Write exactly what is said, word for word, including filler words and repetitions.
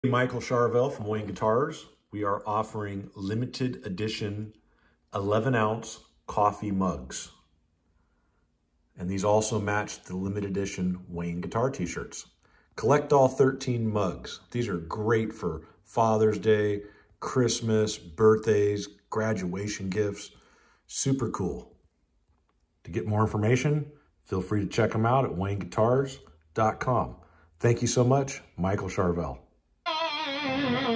Michael Charvel from Wayne Guitars. We are offering limited edition eleven ounce coffee mugs. And these also match the limited edition Wayne Guitar t-shirts. Collect all thirteen mugs. These are great for Father's Day, Christmas, birthdays, graduation gifts. Super cool. To get more information, feel free to check them out at wayne guitars dot com. Thank you so much, Michael Charvel.